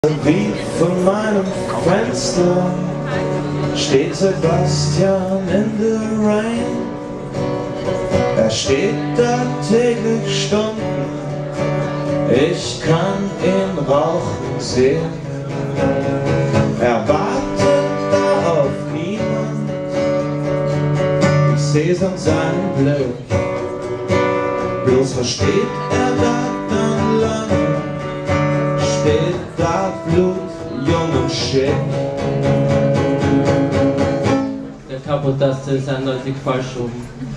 Wie von meinem Fenster steht Sebastian in the rain. Er steht da täglich Stunden, ich kann ihn rauchen sehen. Er wartet da auf niemand, ich seh's an seinem Blick. Bloß versteht er da dann lange, steht da Blut, jung und schick. Der Kapotaste ist eindeutig falsch rum.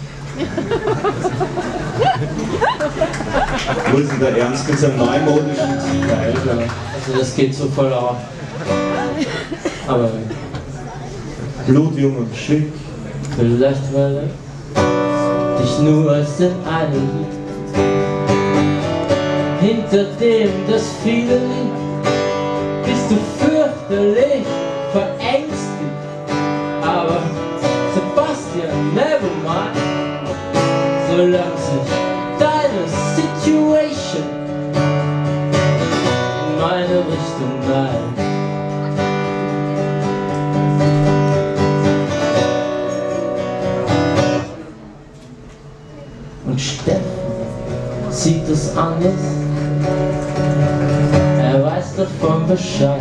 Wo ist denn der Ernst mit seinem neumodischen Teil? Also das geht so voll auf. Aber Blut, jung und schick. vielleicht weil er dich nur als den einen liebt, hinter dem das viele liegt. Bist du fürchterlich verängstigt, aber Sebastian, never mind, solange sich deine Situation in meine Richtung neigt. Und Steffen sieht es anders, er weiß davon Bescheid.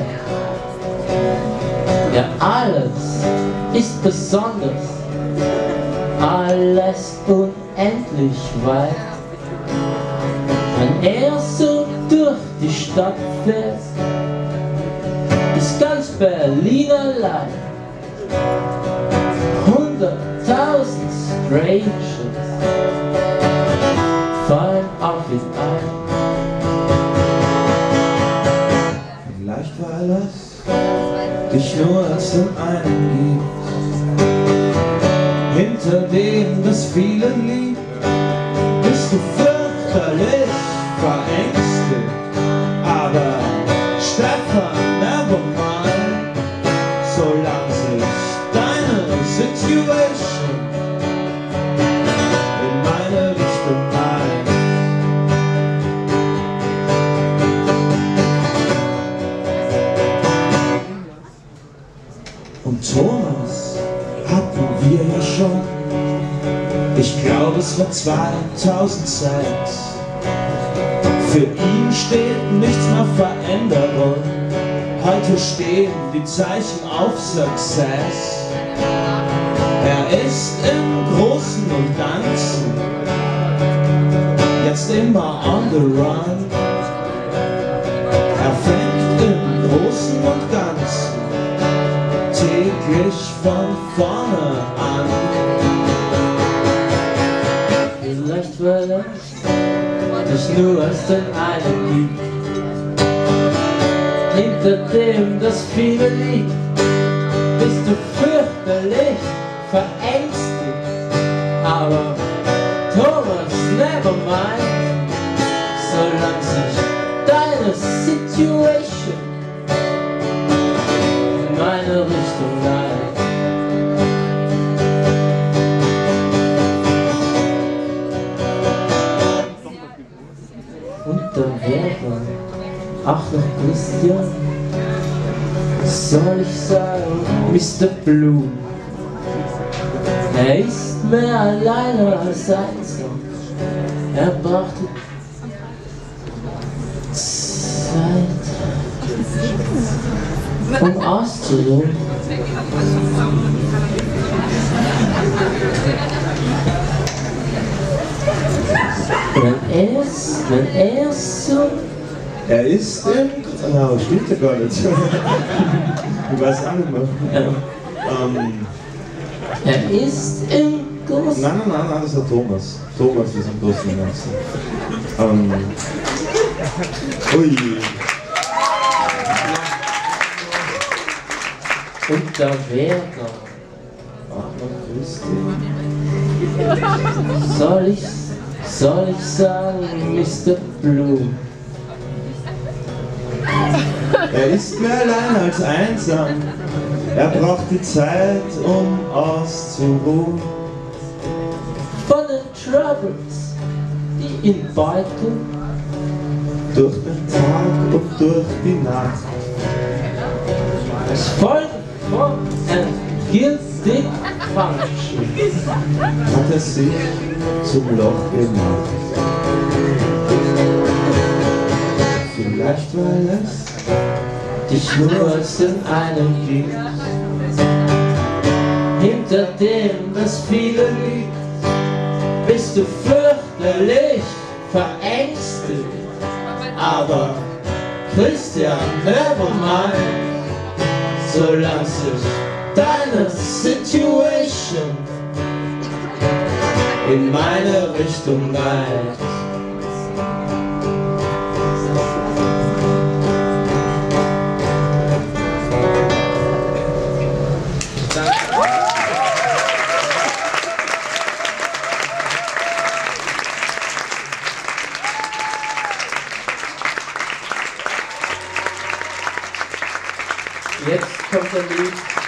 Ja, alles ist besonders, alles unendlich weit. Wenn er so durch die Stadt fährt, ist ganz Berlin allein. 100.000 Strangers fallen auf ihn ein. Vielleicht weil es dich nur als den einen gibt, hinter dem das viele liebt. Bist du fürchterlich verängstigt, aber Stefan, never mind, solange sich deine Situation in meine Richtung neigt. Und Thomas hatten wir ja schon, ich glaube es war 2006. Für ihn steht nichts mehr Veränderung, heute stehen die Zeichen auf Success. Er ist im Großen und Ganzen jetzt immer on the run. Er fängt im Großen und Ganzen täglich von vorne an. Vielleicht weil er dich nur als den einen liebt, hinter dem das viele liegt. Bist du fürchterlich verängstigt, aber Thomas, never mind, solange sich deine Situation in meine Richtung neigt. Und der Werber, ach noch Christian, soll ich sagen, Mr. Blue, er ist mehr alleine als einsam. Er brauchte Zeit, um auszuruhen. Wenn er so... Er ist im... Oh, stimmt ja gar nicht. Du weißt auch nicht mehr. Er ist im Großen... Nein, das war Thomas. Thomas ist im Großen und Ganzen. Ui. Und der Werner, ach man grüßt ihn. Soll ich sagen, Mr. Blue? Er ist mehr allein als einsam. Er braucht die Zeit, um auszuruhen. Von den Troubles, die ihn beuteln, durch den Tag und durch die Nacht. Es folgt von and guilty function. Hat er sich zum Loch gemacht. Vielleicht weil es Dich nur als den einen gibt, hinter dem das viele liegt, bist du fürchterlich verängstigt. Aber Christian, hör mal, solange sich deine Situation in meine Richtung neigt, jetzt kommt ein Lied.